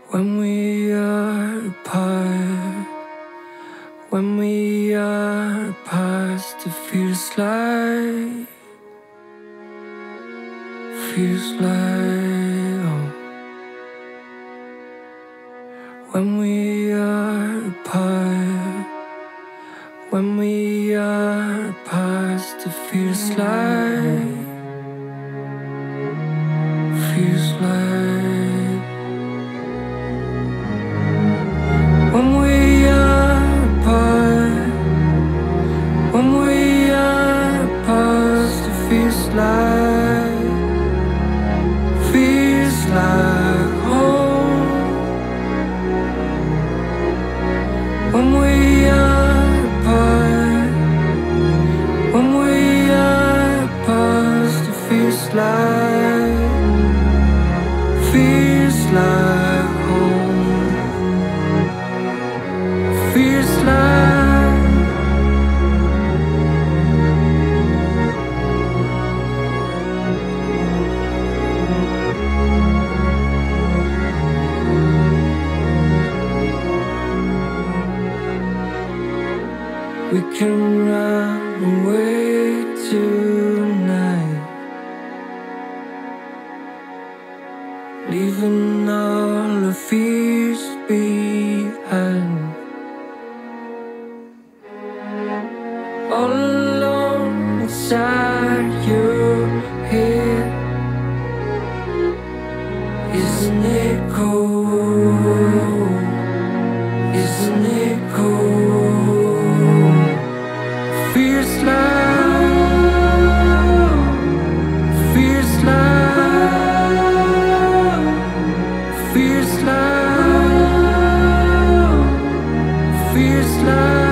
When we are apart, when we are apart, it feels like home. When we are apart, when we are apart, it feels like when we are apart, when we are apart, it feels like home. When we are apart, when we are apart, it feels like home. Feels like we can run away tonight, leaving all the fears behind. All alone inside your head, isn't it cold? Isn't it cold? Feels like, feels like, feels like, feels like.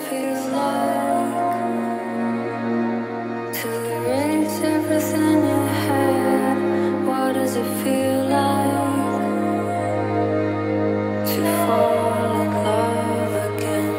feel like to erase everything you had? What does it feel like to fall in love again?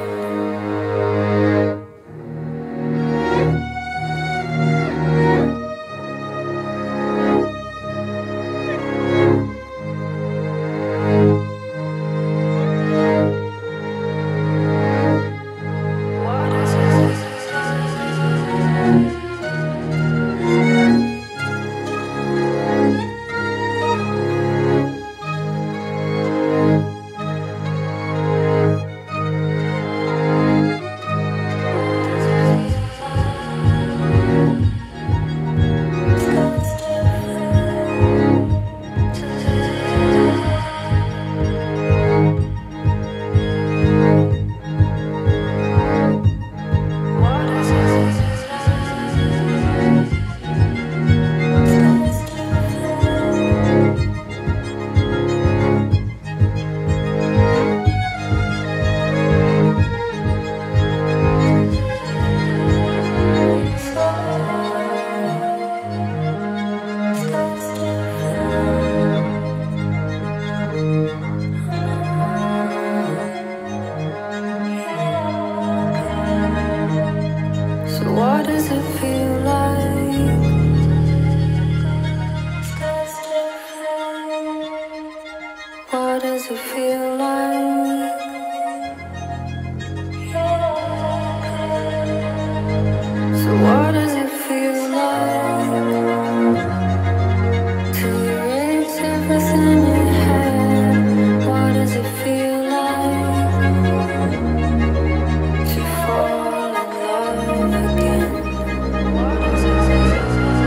So what does it feel like? What does it feel like? So what does it feel like to erase everything you had? What does it feel like to fall in love again? What does it feel like?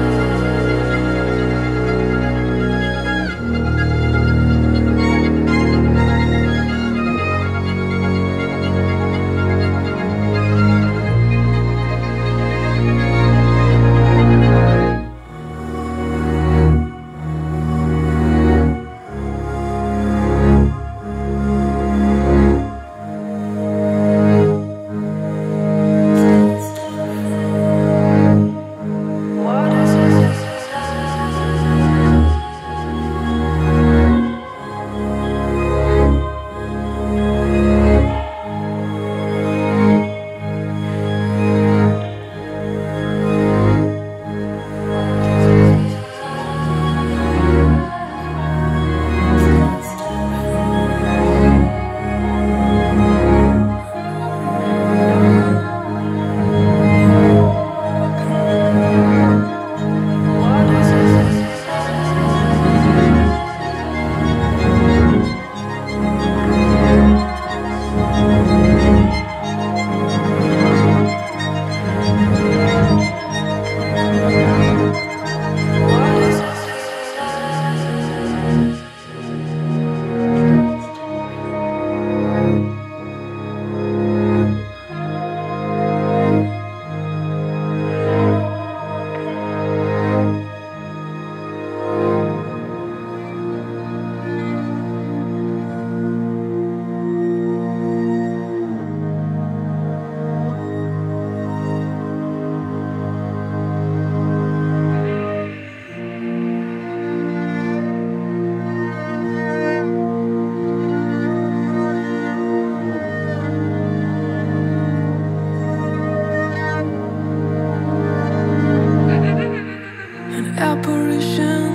Apparition,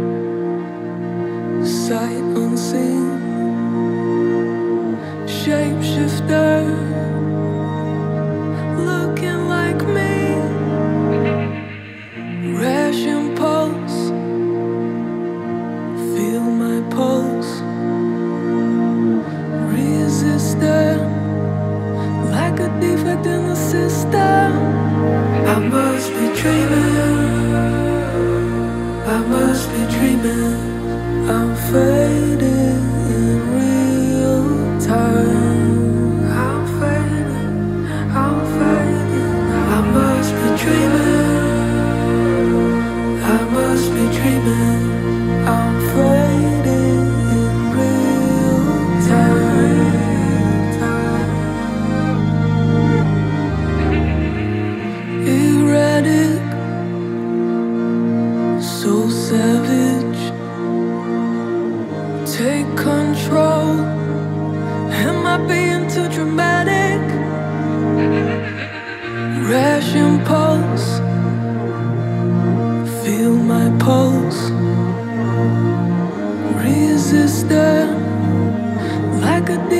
sight unseen, shapeshifter, looking like me, rash impulse, feel my pulse, resistant, like a defect in the system. I must be dreaming, I must be dreaming. I'm fading in real time. I'm fading, I'm fading. I must be dreaming, I must be dreaming. I'm fading in real time.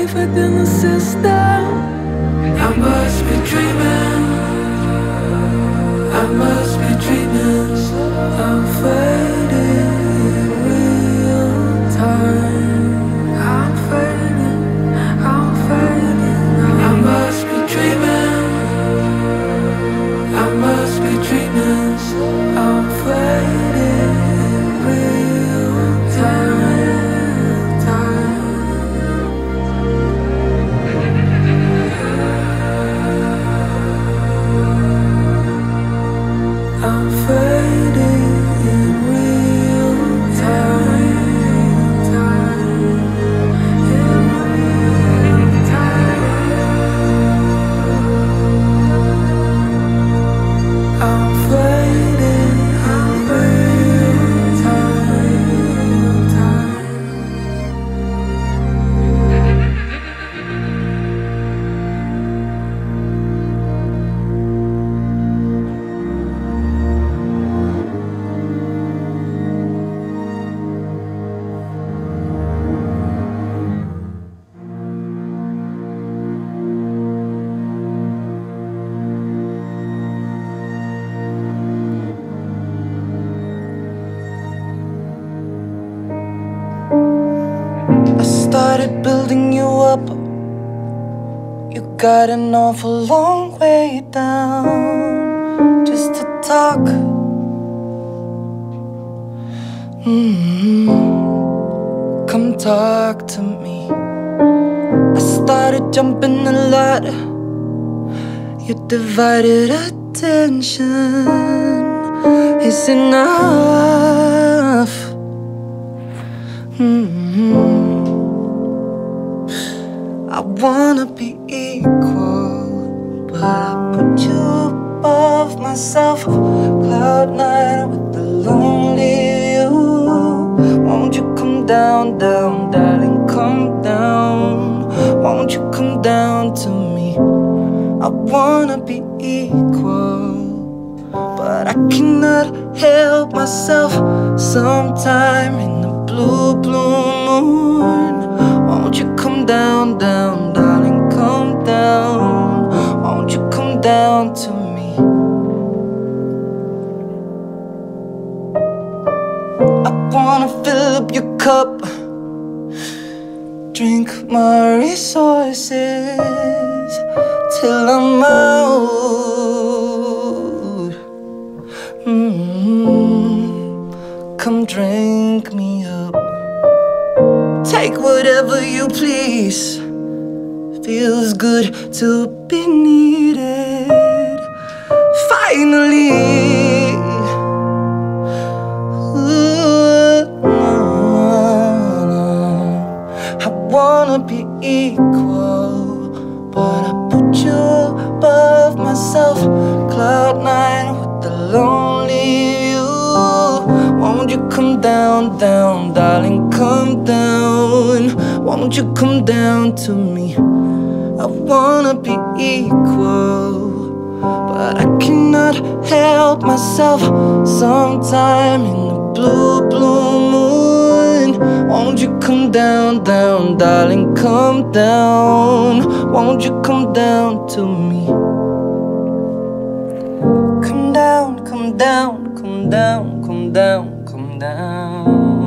safer than the system. I must be dreaming. I must be dreaming. I'm fading in real time. I'm fading. I'm fading. I must be dreaming. I must be dreaming. I'm fading in real time. I'm fading in real time. In real time. I'm fading in real time. I started building you up. You got an awful long way down just to talk. Come talk to me. I started jumping a lot. Your divided attention is enough. I wanna be equal, but I put you above myself. Cloud nine with the lonely you. Won't you come down, down, darling, come down. Won't you come down to me? I wanna be equal, but I cannot help myself. Sometime in the blue, blue moon, won't you come down, down, darling, come down. Won't you come down to me? I wanna fill up your cup, drink my resources till I'm out. Come drink me up. Take whatever you please. Feels good to be needed. Finally. I wanna be equal, but I put you above myself. Cloud nine with the lonely you. Won't you come down, down, darling, come down. Won't you come down to me? I wanna be equal, but I cannot help myself. Sometime in the blue, blue moon, won't you come down, down, darling, come down. Won't you come down to me? Come down, come down, come down, come down, come down,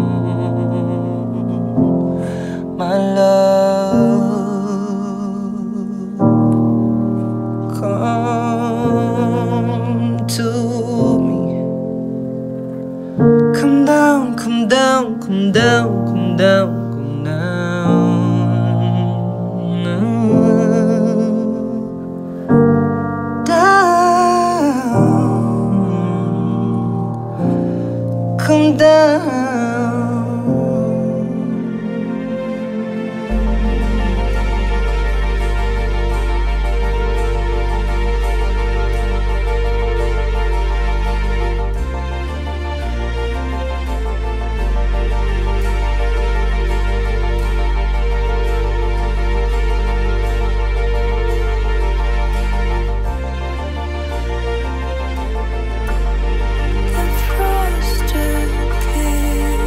my love. Come to me. Come down, come down, come down, come down, come down. Come down. The frosted cake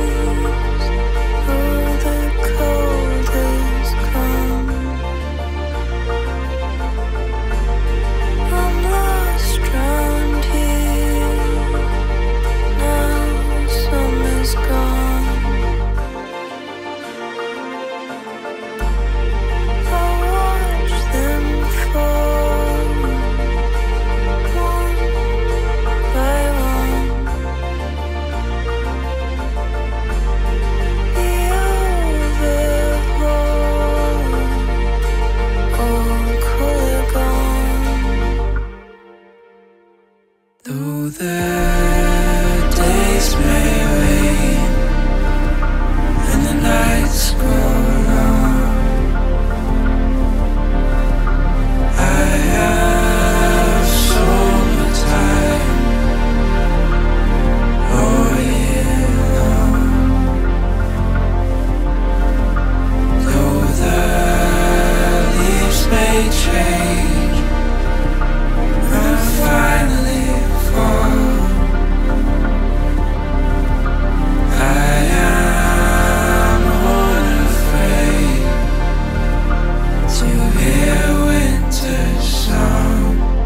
days may wane and the nights grow long, I have so much time all year long. Though the leaves may change and finally fall, I am unafraid to hear winter's song.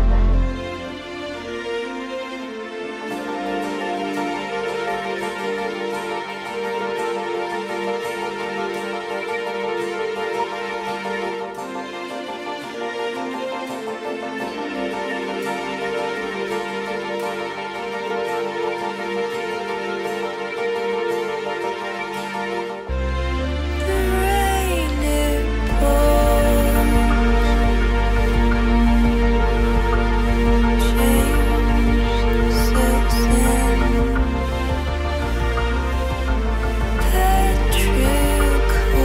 The rain it pours, change sets in, petrichor,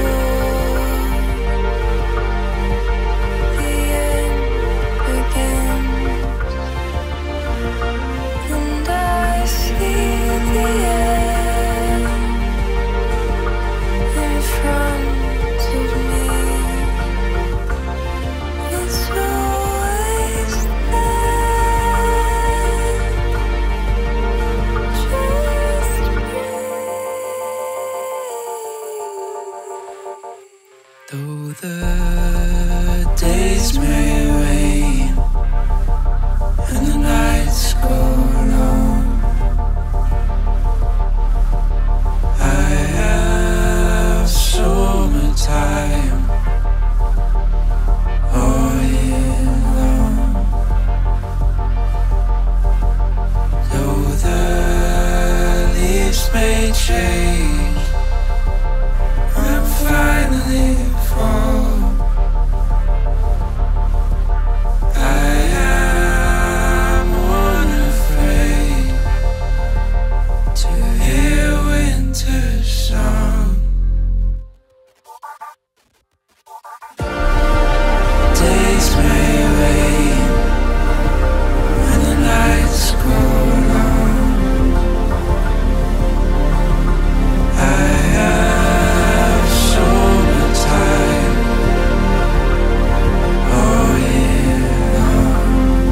the end begins, and I see the end in front of me. It's always there. Just breathe. Though the days may wane and the nights go long, I have so much time all year long. Though the leaves may change and finally fall, I am unafraid to hear winter's song. Days may wane and the nights grow long, I have so much time all year long.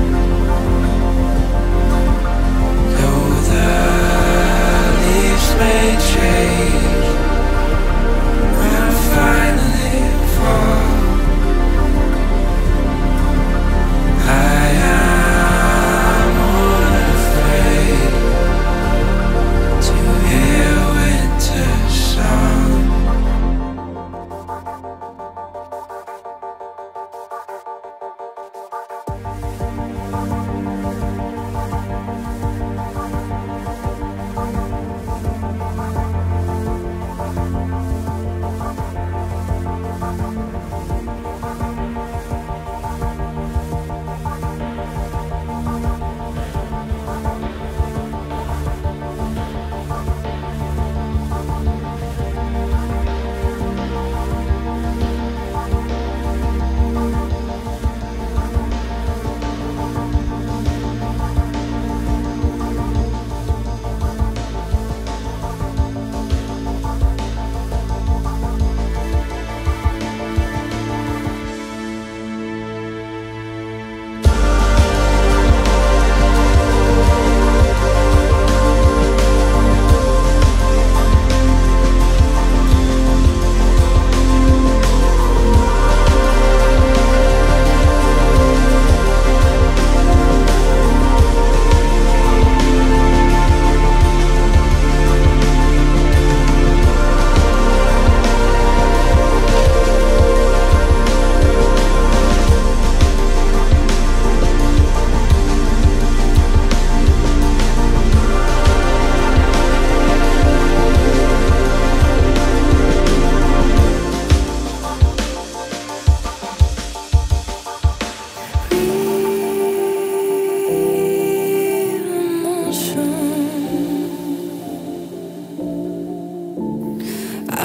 Though the leaves may change and finally fall, I am unafraid to hear winter's song.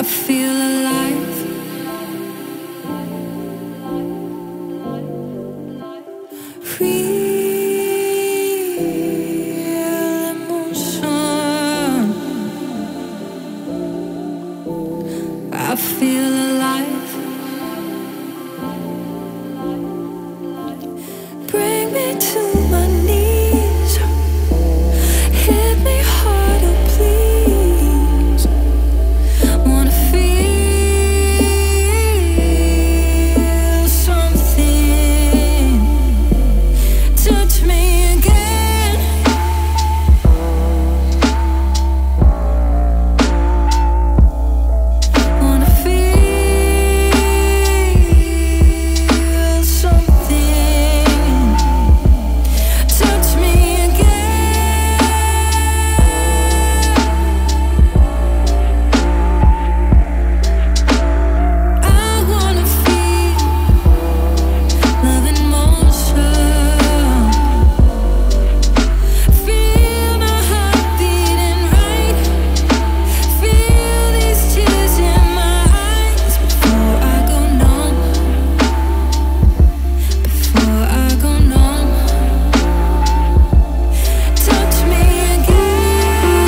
feel alive. Real emotion. I feel alive. Bring me to my knees. Hit me harder, please. Wanna feel something. Touch me again. Wanna feel something. Touch me again. I wanna feel love in motion. Feel my heart beating right. Feel these tears in my eyes before I go numb. Before I go numb. Touch me again.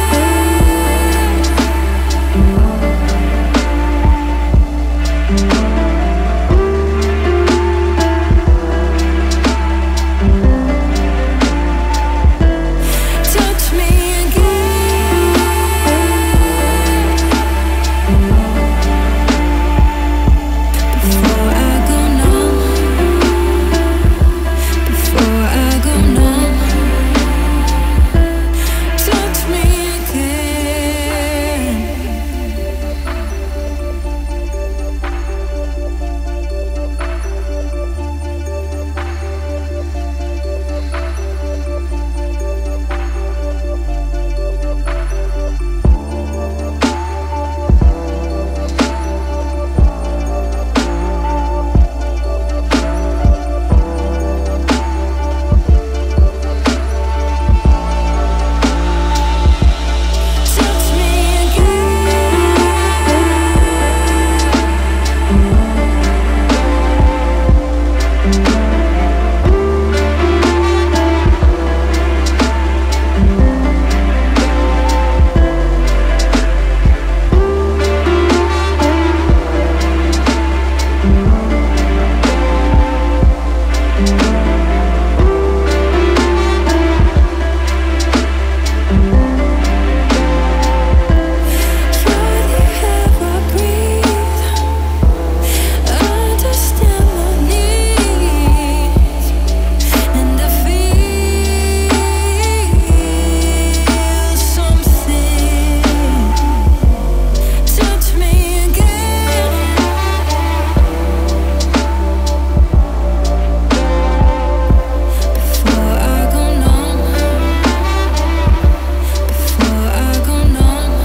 Touch me again. Before I go numb. Before I go numb. Touch me again. Touch me You're the air I breathe. Understand my needs, and I feel something. Touch me again. Before I go numb. Before I go numb.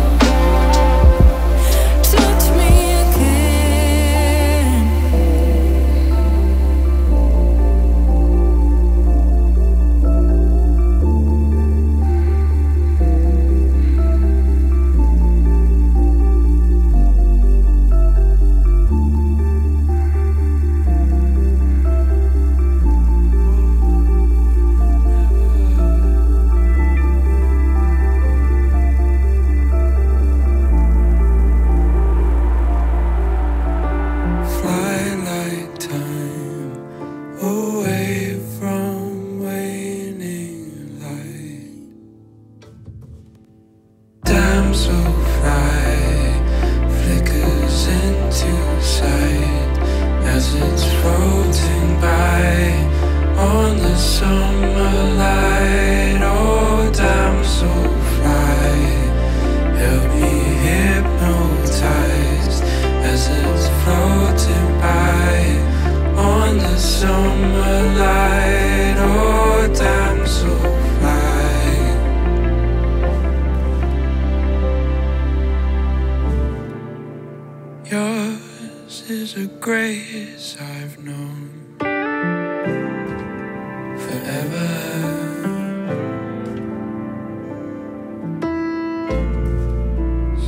Touch me again. Fly like time away from waning light. Damsel fly flickers into sight as it's floating by on the summer light. Oh, damsel fly, help me hypnotized as it's floating by on the summer light. Oh, damsel fly. Yours is a grace I've known forever.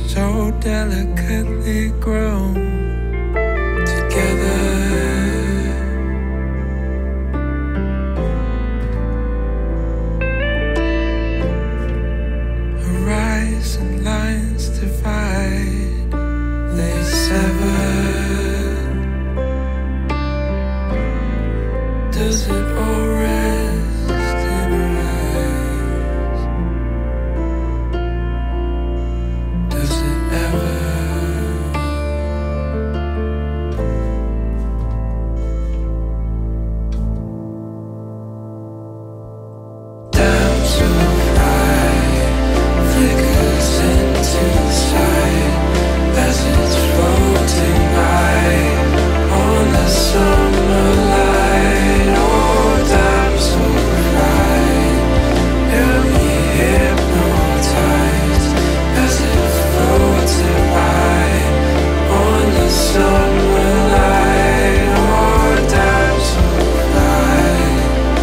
so delicately grown together. Horizon lines divide, they sever. Does it all rest in her eyes? Does it ever? Damsel pride flickers into the sight as it's floating by on the summer light. Oh, damsel pride, hear me hypnotized as it floating by on the summer light. Oh, damsel pride.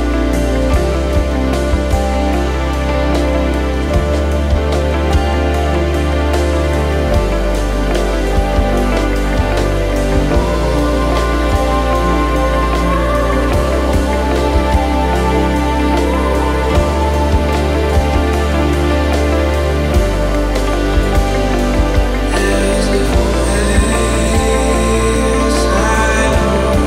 There's a place I know,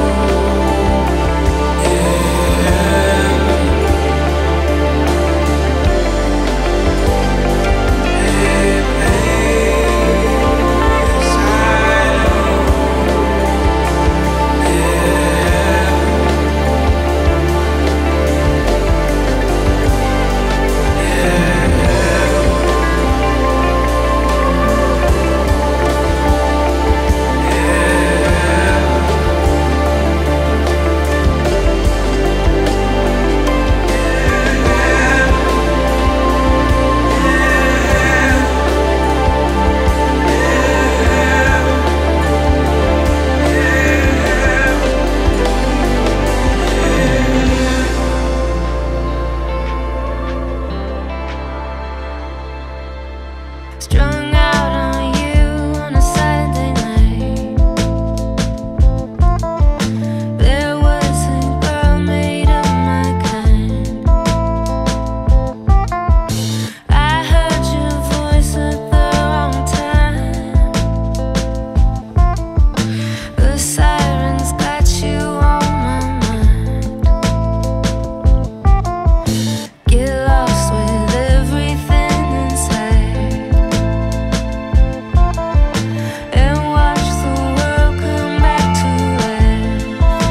Strung out on you on a Saturday night. There was a girl made of my kind. I heard your voice at the wrong time. The sirens got you on my mind. Get lost with everything inside and watch the world come back to life.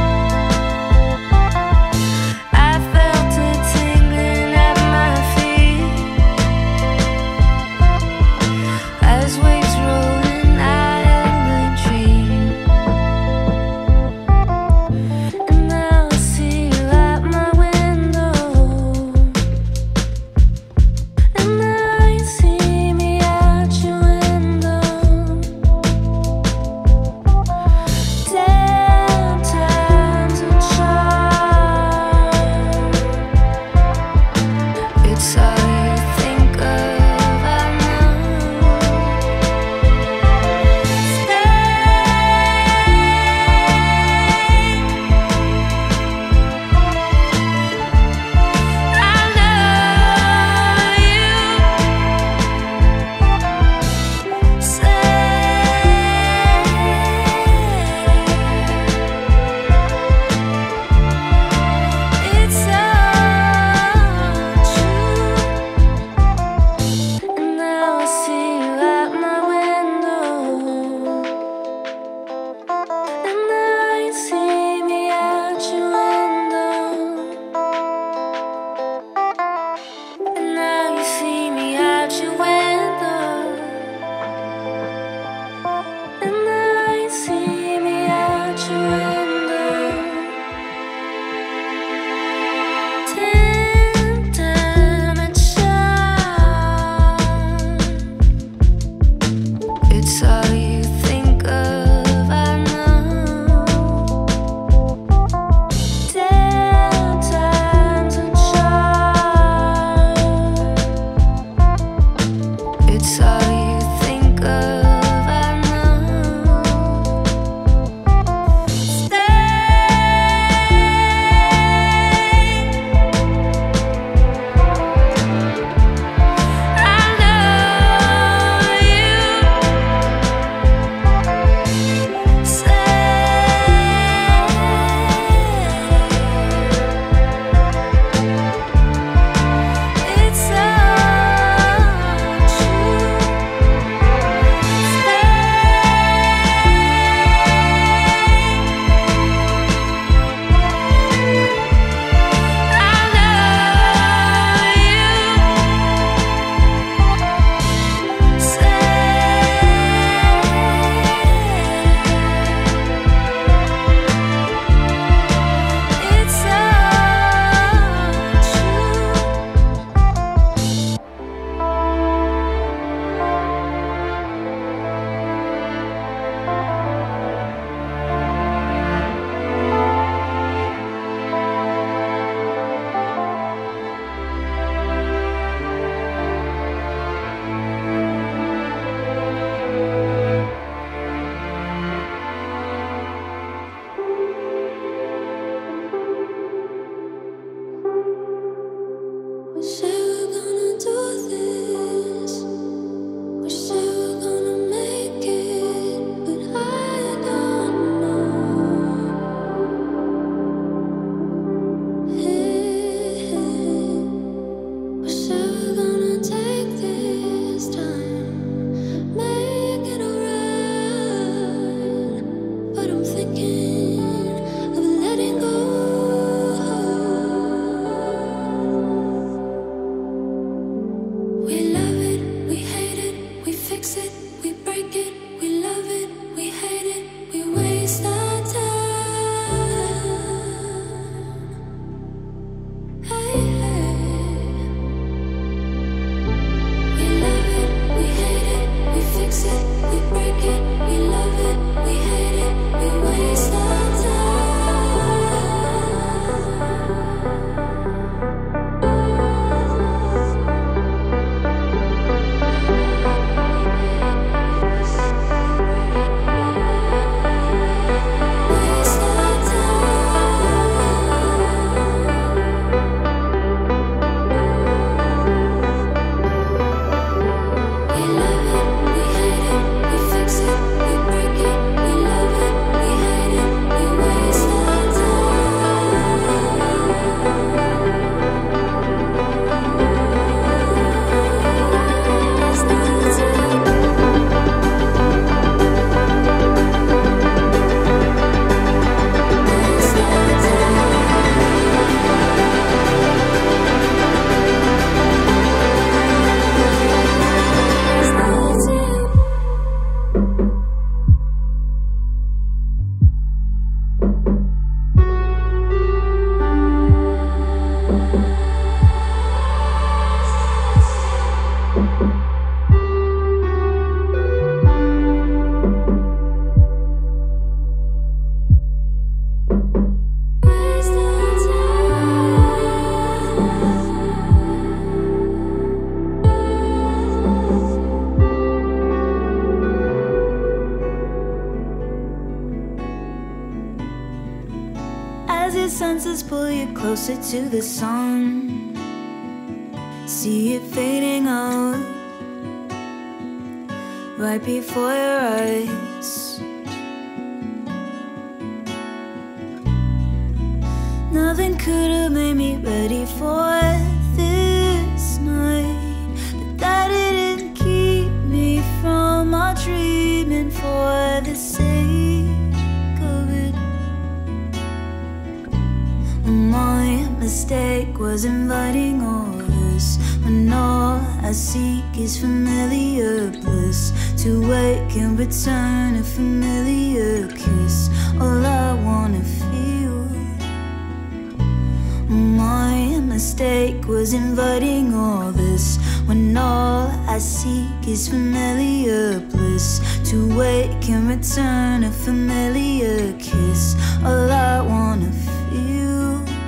I felt it tingling at my feet as waves rolling. I held a dream, and now I see you at my window, and now you see me at your window. Ten times a charm. It's all you think of, I know. I love you. It's all true. And now I see you at my window, and now you see me at your window, and now you see me at your window, and now you see me at your window. Ten times a charm. It's all you think of, I know. Ten times a charm. It's all you think of. As your senses pull you closer to the sun, see it fading out right before your eyes. Nothing could have made me ready for this night, but that didn't keep me from all dreaming for the sake of it. My mistake was inviting all this, when all I seek is familiar bliss. To wake and return a familiar kiss, all I wanna feel. My mistake was inviting all this, when all I seek is familiar bliss. To wake and return a familiar kiss, all I wanna feel.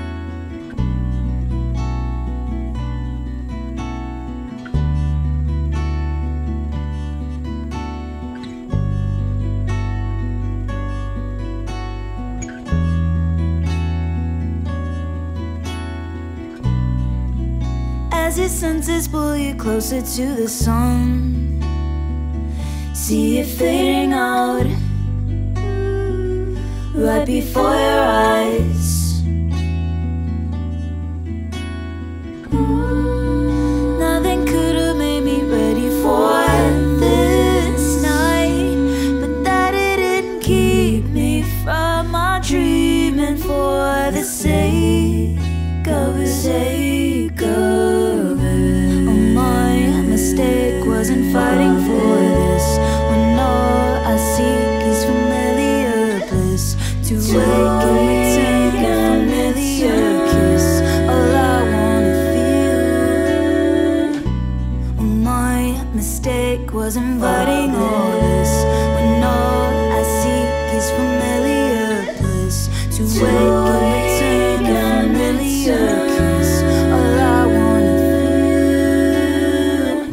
As your senses pull you closer to the sun, see it fading out right before your eyes. Nothing could have made me ready for this night, but that didn't keep me from my dreaming for the sake of it. Sake of it. Oh, my mistake wasn't fighting for this, when all I seek is familiar bliss. To wake and return a familiar kiss, all I wanna feel. Oh, my mistake was inviting all this, when all I seek is familiar bliss. To wake and return a familiar kiss, all I wanna feel.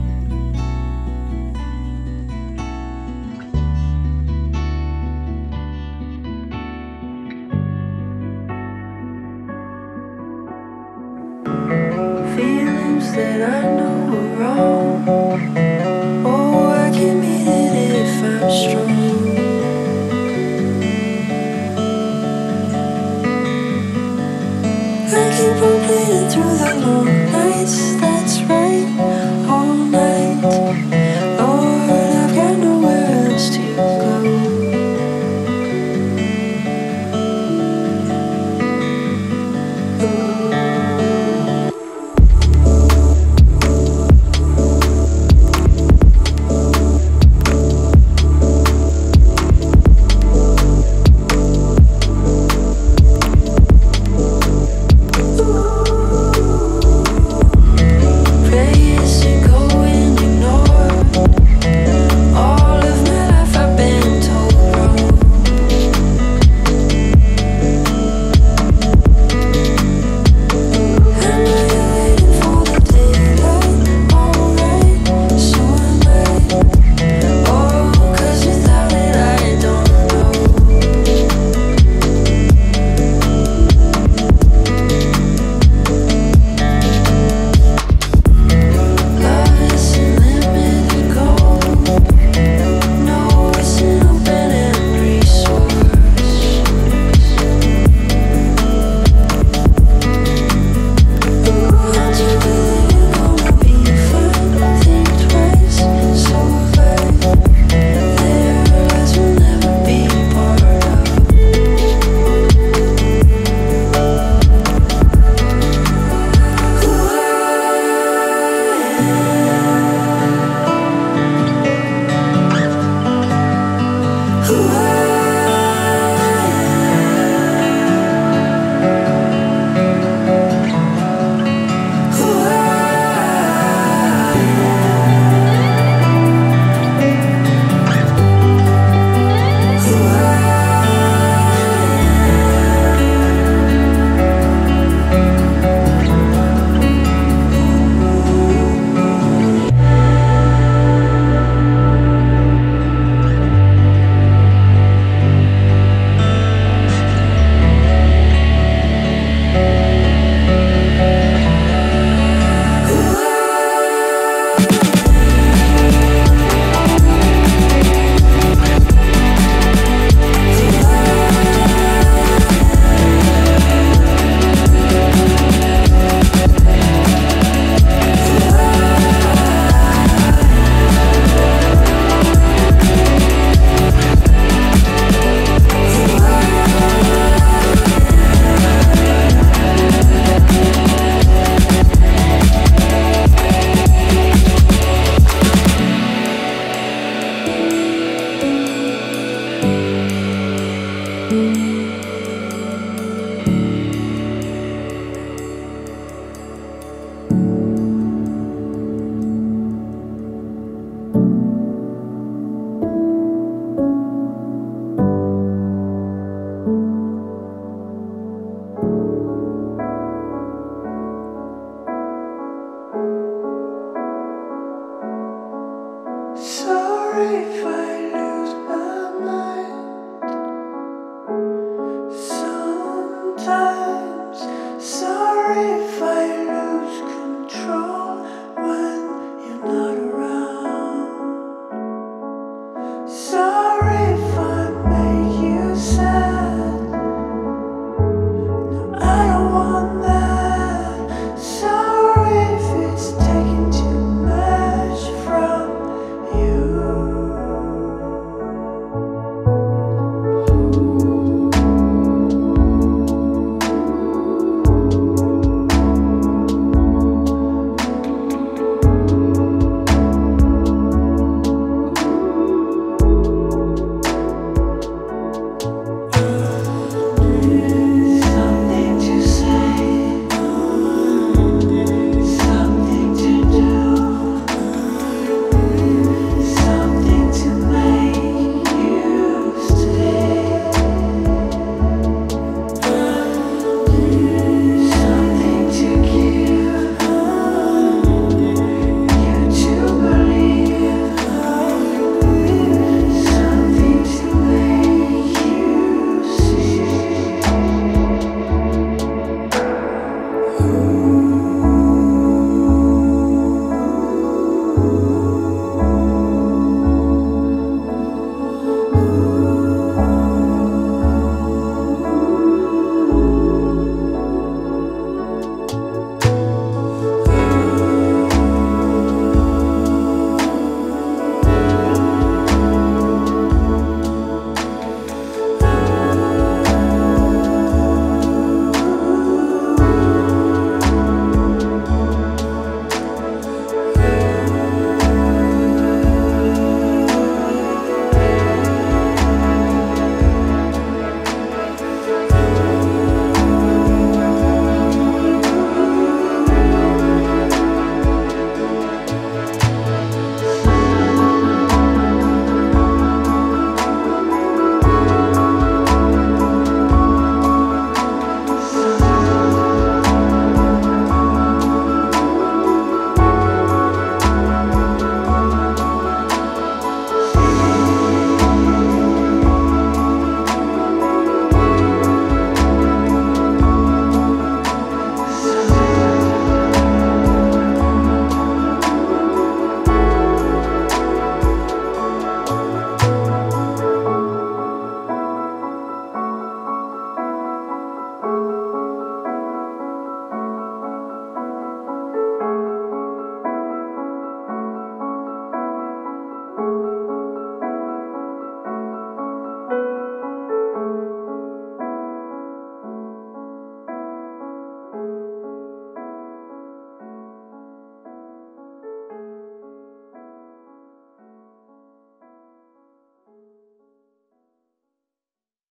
Feelings that I know are wrong. Oh, I can meet it if I'm strong. I can pray for